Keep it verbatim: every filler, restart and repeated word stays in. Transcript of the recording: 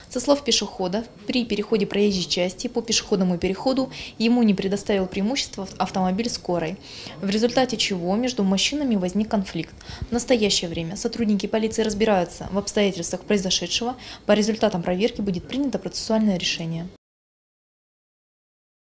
Со слов пешехода, при переходе проезжей части по пешеходному переходу ему не предоставил преимущество автомобиль скорой, в результате чего между мужчинами возник конфликт. В настоящее время сотрудники полиции разбираются в обстоятельствах произошедшего, по результатам проверки будет принято процессуальное решение.